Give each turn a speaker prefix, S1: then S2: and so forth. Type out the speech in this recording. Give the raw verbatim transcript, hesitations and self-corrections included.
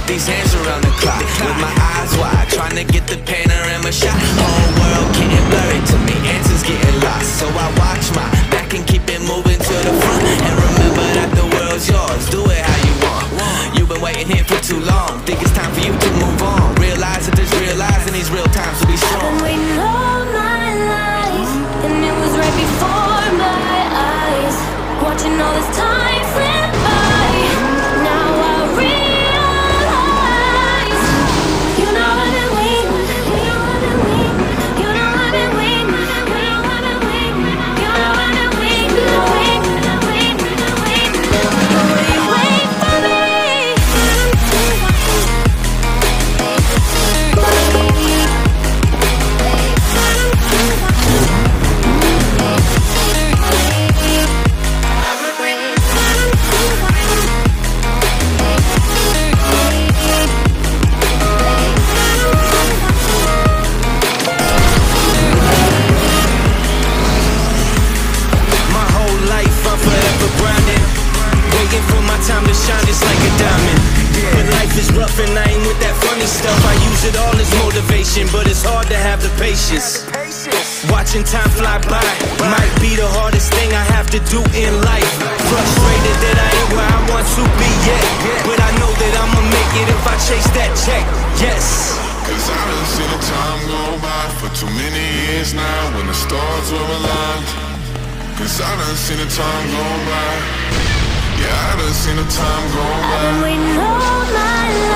S1: these hands around the clock. With my eyes wide, trying to get the panorama shot. Whole world getting blurry to me, answers getting lost. So I watch my back and keep it moving to the front. And remember that the world's yours, do it how you want. You've been waiting here for too long, think it's time for you to move on. Realize that there's real lies in these real times to be strong.
S2: I've been waiting all my life, and it was right before my eyes. Watching all this time slip by, now I realize. You know I've been waiting, you know I've been waiting, you know I've been waiting, you know I've been waiting, you know I've been waiting, waiting, waiting, waiting. Will you wait for me?
S1: Time to shine just like a diamond. But life is rough and I ain't with that funny stuff. I use it all as motivation, but it's hard to have the patience. Watching time fly by might be the hardest thing I have to do in life. Frustrated that I ain't where I want to be yet, but I know that I'ma make it if I chase that check. Yes.
S3: Cause I done seen the time go by for too many years now when the stars were aligned. Cause I done seen the time go by. Yeah, I done seen the time go by.
S2: I've been waiting all my life.